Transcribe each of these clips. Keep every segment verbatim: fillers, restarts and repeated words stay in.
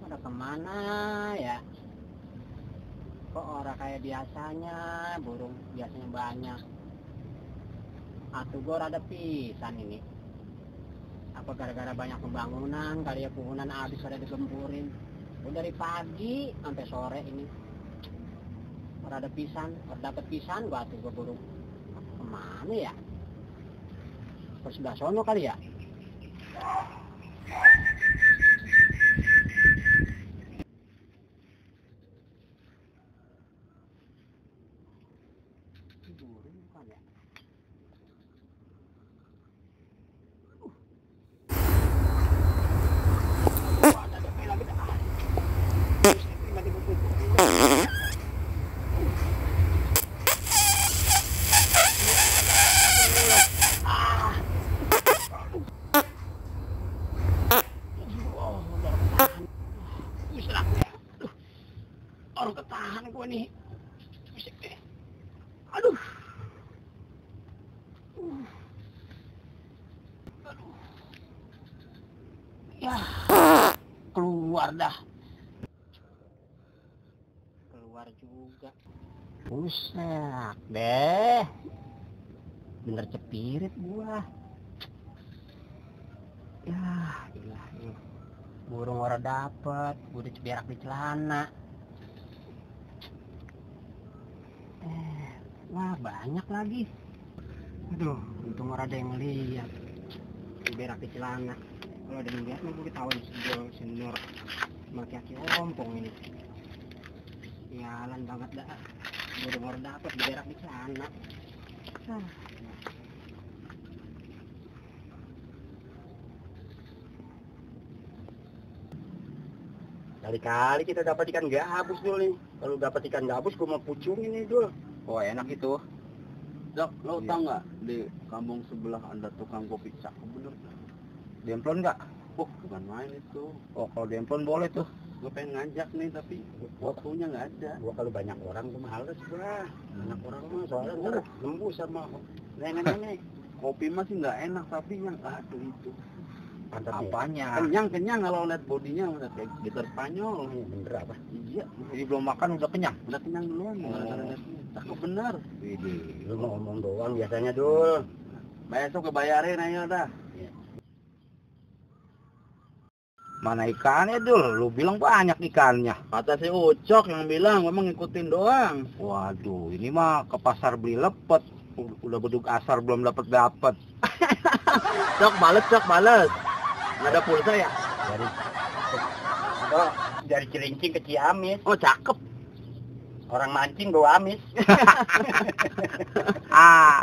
Pada kemana ya? Kok orang kayak biasanya, burung biasanya banyak. Atuh gor ada pisan ini. Apa gara-gara banyak pembangunan, kali ya puhunan habis pada digemburin. Udah dari pagi sampai sore ini. Orang ada pisan, orang dapat pisan, gua atuh gua burung. Kemana ya? Ke sebelah sono kali ya? Burung bukan ya? Orang ketahan gue nih. Musik deh. Aduh. Uh. Aduh. Ya. Keluar dah. Keluar juga. Buset deh. Bener cepirit gua. Ya, ilah ini. Burung orang dapet, gua udah ceberak di celana. Eh, wah banyak lagi. Aduh, untung orang ada yang ngeliat. Ceberak di celana. Kalau ada yang lihat nih gue ketahuan senior senior maki-maki ompong ini. Sialan banget dah. Burung orang dapet ceberak di celana. Ah. Kali-kali kita dapat ikan gabus dulu nih. Kalau dapat ikan gabus, gue mau pucungin nih dulu. Oh enak itu. Dok, lo Iya. tau nggak di kampung sebelah ada tukang kopi cakep bener? Demplon nggak? Oh bukan main itu. Oh kalau demplon boleh tuh. Gue pengen ngajak nih tapi waktunya nggak ada. Gua kalau banyak orang tuh males gua. Banyak orang mah soalnya ntar lembu sama nenek-nenek. Kopi mah sih nggak enak tapi yang aduh itu. Pantatnya. Apanya? Kenyang kenyang kalau lihat bodinya udah kayak gitar Spanyol. Ini bener apa? Iya. Jadi belum makan udah kenyang. Udah kenyang duluan. Oh. Cakep bener. Widih, lu mau ngomong doang biasanya Dul. Besok kebayarin aja dah. Iya. Mana ikannya Dul? Lu bilang banyak ikannya. Kata si Ucok yang bilang memang ngikutin doang. Waduh, ini mah ke pasar beli lepet. Udah bedug asar belum dapat dapat. Cok bales, cok bales. Nggak ada pulsa ya? Dari apa? Dari Cilincing ke Ciamis. Oh cakep. Orang mancing bawa amis. Ah.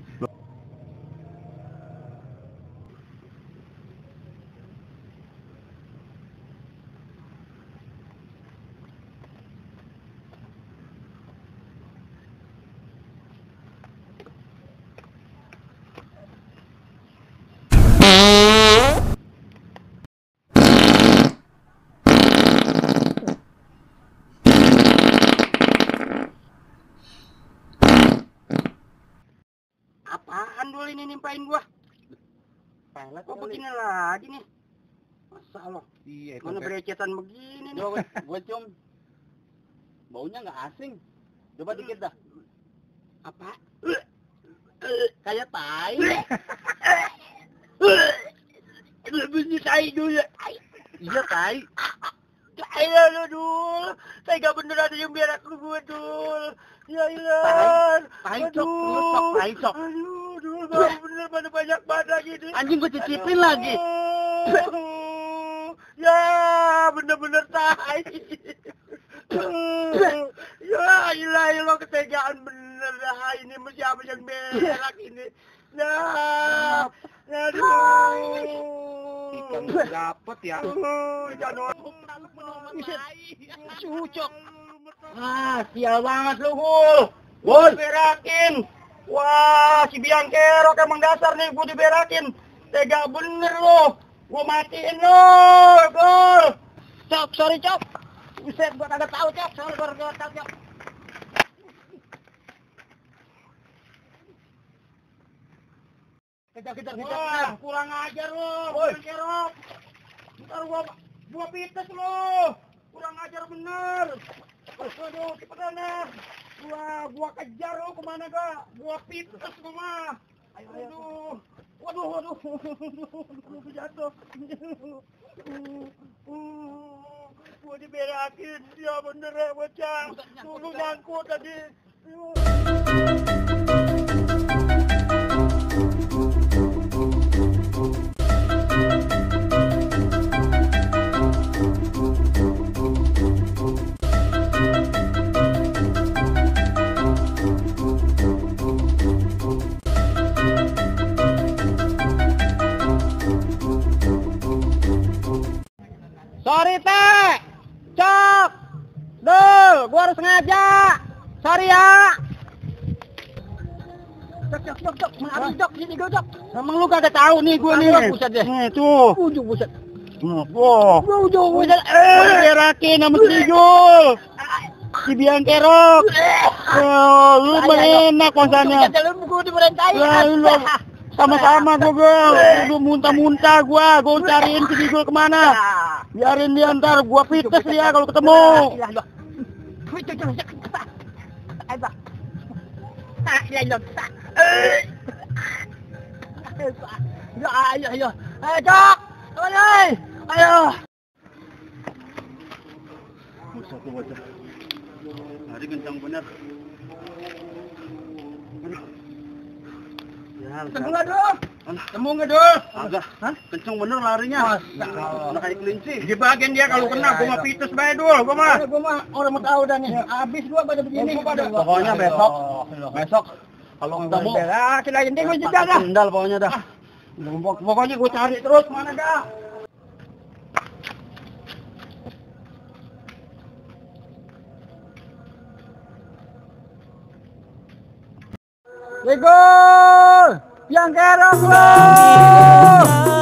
Apaan Dul ini nimpain gua? Pelet Kok begini lagi nih? Masa lo? Iya. Mana berecetan begini nih? Gue gue cium. Baunya nggak asing. Coba dikit dah. Apa? Kayak tai. Bunyi tai dulu. Iya tai. Tai lu Dul. Tai gak bener ada yang berak lu gua Dul. Ya ilah. Tai cok, lu cok, tai cok. Aduh Dul, gak bener pada banyak badak gini. Anjing gue cicipin lagi. Ya bener-bener tai. Ya ilah lo ketegaan bener dah ini mesti apa yang berak ini. Nah, aduh. Ikan dapet ya. Ikan Sucok. Ah, sial banget lu, Hul. Gua diberakin. Wah, si Biangkerok emang dasar nih gua diberakin. Tega bener lu. Gua matiin lu, Gol. Cok, sorry, Cok. Buset, gua kagak tahu, Cok. Sorry, gua kagak tahu, Cok. Kejar, kejar, kejar. Wah, kurang ajar lu, Biangkerok. Ntar gua Gua pites lo. Kurang ajar bener. Aduh, cepetan dah. Gua gua kejar lo kemana gak? Gua pites gua mah. Ayo, ayo. Waduh, waduh, waduh, jatuh. Gua diberakin, ya bener ya bocah. Dulu nyangkut tadi. Sorry teh, cok, dul, gua harus ngajak. Sorry ya. Cok, cok, cok, cok, maaf cok, sini gua cok. Emang lu kagak tahu nih gua nih. Buset deh. Nih tuh. Ujuk buset. Wah. Ujuk buset. Gua diberakin sama si Jul. Si Biang Kerok. Oh, lu enak konsannya. Lu gua diperintahin. Lah lu sama-sama gua gua. Udah muntah-muntah gua. Gua cariin si Jul kemana. Biarin dia ntar, gua pites dia kalau ketemu. Ayo, ayo, ayo, cok, ayo, ayo. Bocah tuh bocah. Lari kencang bener. Ya, Ketemu nggak dulu? Ketemu nggak dul? Agak. Hah? Kencang bener larinya. Udah kayak kelinci. Di bagian dia kalau kena, gua mah pites bae dul, gua mah. Gua mah orang mau tahu dah nih. Habis gua pada begini. Pokoknya besok, besok kalau ketemu, ah, selain dia gua juga dah. sendal pokoknya dah. Pokoknya gua cari terus mana dah. Wigol, yang kerok lo.